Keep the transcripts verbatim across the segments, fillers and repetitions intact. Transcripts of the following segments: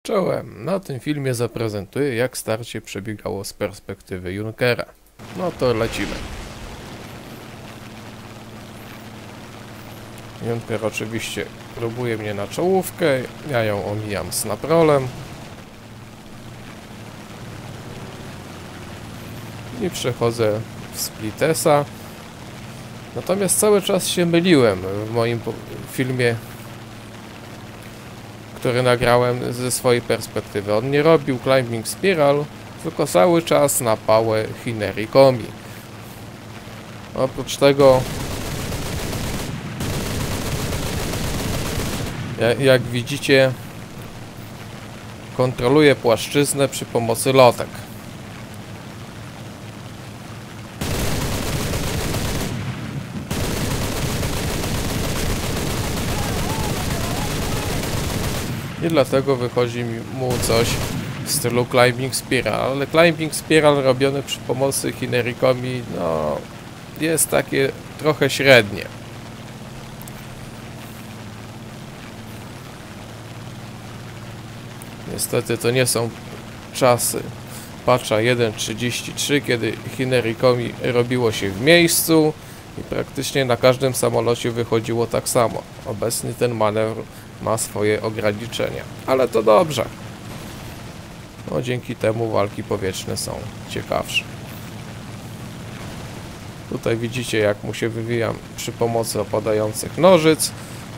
Czołem, na tym filmie zaprezentuję, jak starcie przebiegało z perspektywy Junkera. No to lecimy. Junker oczywiście próbuje mnie na czołówkę, ja ją omijam z naprolem. I przechodzę w Splitesa. Natomiast cały czas się myliłem w moim filmie, który nagrałem ze swojej perspektywy. On nie robił Climbing Spiral, tylko cały czas na pałę Hineri Komi. Oprócz tego, jak widzicie, kontroluję płaszczyznę przy pomocy lotek. I dlatego wychodzi mu coś w stylu Climbing Spiral, ale Climbing Spiral robiony przy pomocy Hineri Komi, no, jest takie trochę średnie. Niestety to nie są czasy patcha jeden trzydzieści trzy, kiedy Hineri Komi robiło się w miejscu i praktycznie na każdym samolocie wychodziło tak samo. Obecnie ten manewr ma swoje ograniczenia, ale to dobrze. No, dzięki temu walki powietrzne są ciekawsze. Tutaj widzicie, jak mu się wywijam przy pomocy opadających nożyc.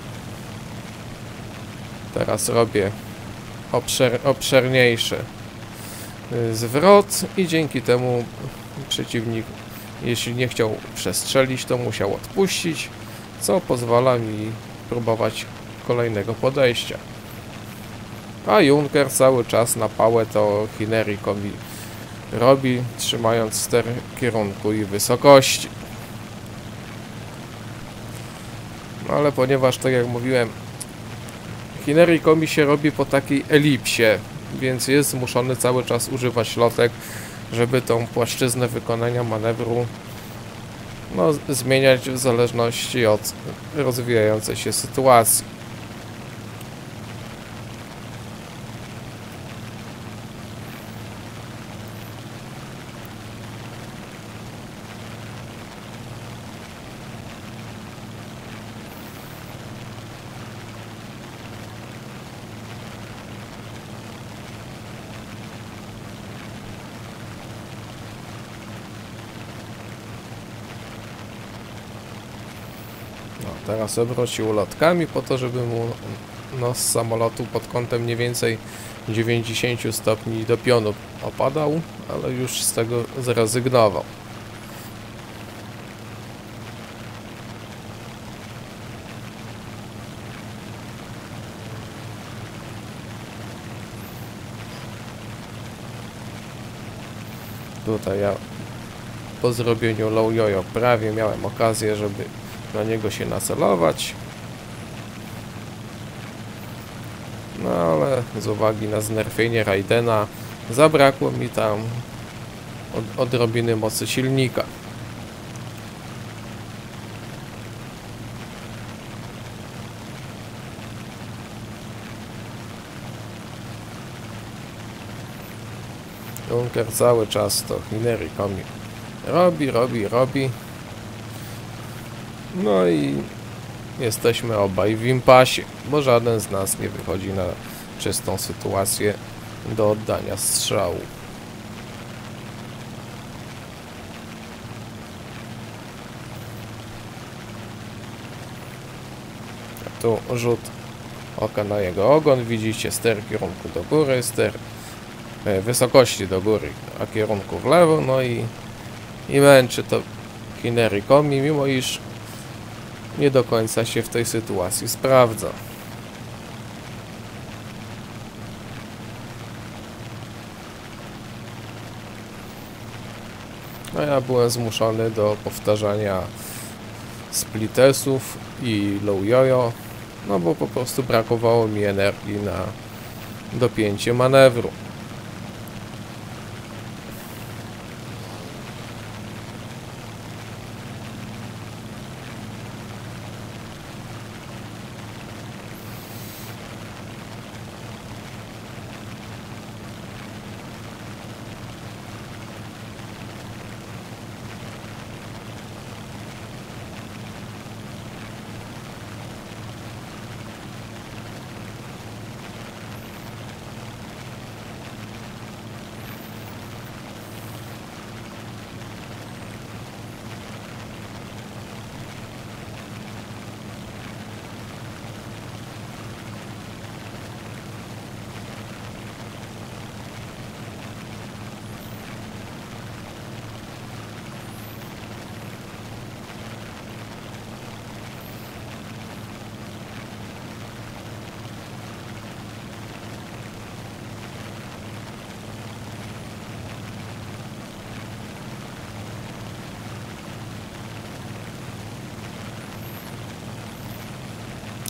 Teraz robię obszer obszerniejszy zwrot i dzięki temu przeciwnik, jeśli nie chciał przestrzelić, to musiał odpuścić, co pozwala mi próbować kolejnego podejścia. A Junker cały czas na pałę to Hineri Komi robi, trzymając ster kierunku i wysokości. No ale ponieważ, tak jak mówiłem, Hineri Komi się robi po takiej elipsie, więc jest zmuszony cały czas używać lotek, żeby tą płaszczyznę wykonania manewru no, zmieniać w zależności od rozwijającej się sytuacji. No, teraz obrócił lotkami po to, żeby mu nos samolotu pod kątem mniej więcej dziewięćdziesiąt stopni do pionu opadał, ale już z tego zrezygnował. Tutaj ja po zrobieniu low jojo prawie miałem okazję, żeby na niego się nacelować. No ale z uwagi na znerfienie Raidena zabrakło mi tam od, odrobiny mocy silnika. Junker cały czas to Hineri Komi robi, robi, robi. No i jesteśmy obaj w impasie, bo żaden z nas nie wychodzi na czystą sytuację do oddania strzału. A tu rzut oka na jego ogon. Widzicie ster kierunku do góry, ster e, wysokości do góry, a kierunku w lewo. No i, i męczy to Hineri Komi, mimo iż nie do końca się w tej sytuacji sprawdza. No ja byłem zmuszony do powtarzania splitesów i low jojo, no bo po prostu brakowało mi energii na dopięcie manewru.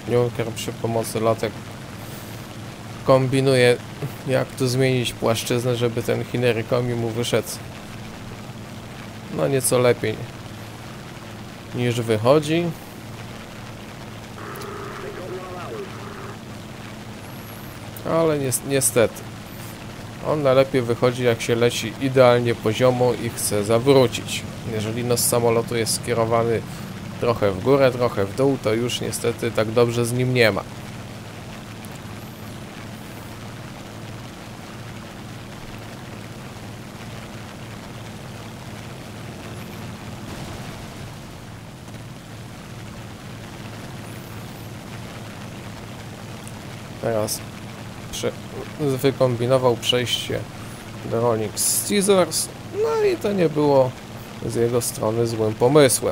Junker przy pomocy latek kombinuje, jak tu zmienić płaszczyznę, żeby ten Hinnerikomi mu wyszedł no nieco lepiej niż wychodzi. Ale ni niestety on najlepiej wychodzi, jak się leci idealnie poziomo i chce zawrócić. Jeżeli nos samolotu jest skierowany trochę w górę, trochę w dół, to już niestety tak dobrze z nim nie ma. Teraz prze wykombinował przejście do Rolling Scissors, no i to nie było z jego strony złym pomysłem.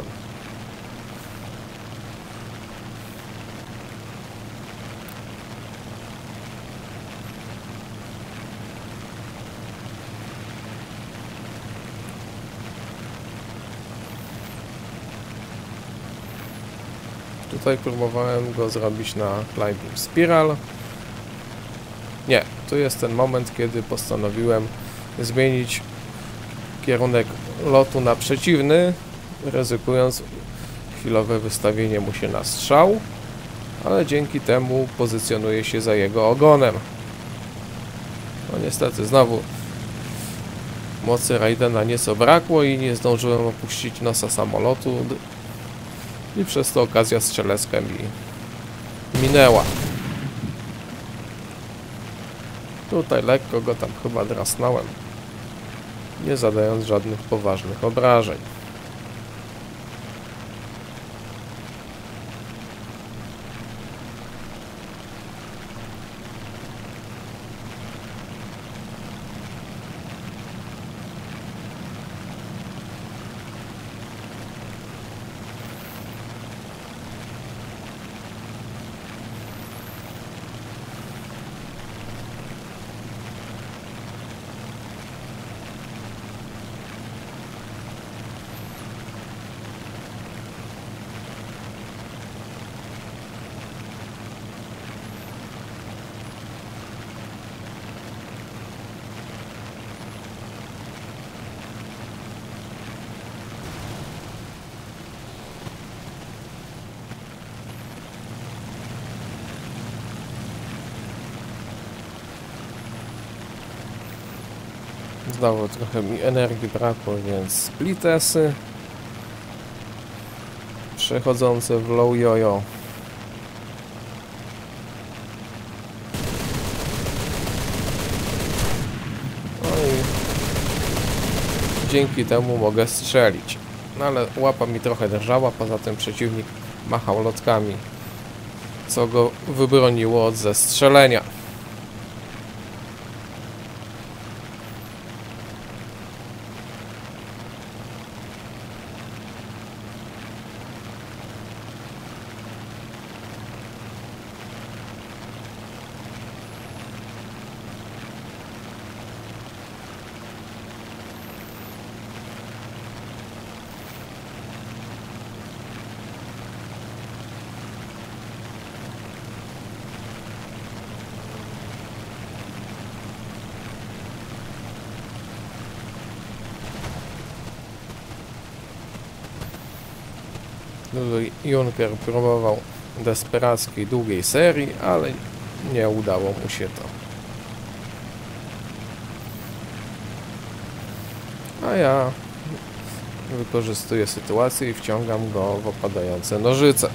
Tutaj próbowałem go zrobić na Climbing Spiral. Nie, tu jest ten moment, kiedy postanowiłem zmienić kierunek lotu na przeciwny, ryzykując chwilowe wystawienie mu się na strzał, ale dzięki temu pozycjonuje się za jego ogonem. No niestety znowu mocy Raidena nieco brakło i nie zdążyłem opuścić nosa samolotu i przez to okazja strzelecka mi minęła. Tutaj lekko go tam chyba drasnąłem, nie zadając żadnych poważnych obrażeń. Znowu trochę mi energii brakło, więc splitesy przechodzące w low jojo. No i dzięki temu mogę strzelić. No ale łapa mi trochę drżała, poza tym przeciwnik machał lotkami, co go wybroniło od zestrzelenia. Junker próbował desperackiej długiej serii, ale nie udało mu się to. A ja wykorzystuję sytuację i wciągam go w opadające nożyce.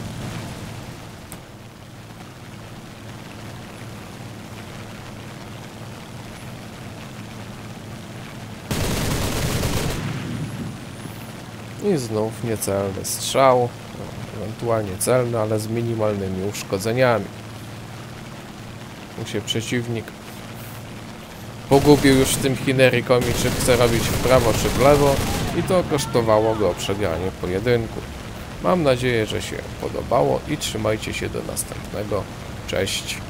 I znów niecelny strzał, ewentualnie celny, ale z minimalnymi uszkodzeniami. Tu się przeciwnik pogubił już w tym Hinnerikomi, czy chce robić w prawo, czy w lewo, i to kosztowało go przegranie pojedynku. Mam nadzieję, że się podobało i trzymajcie się do następnego. Cześć!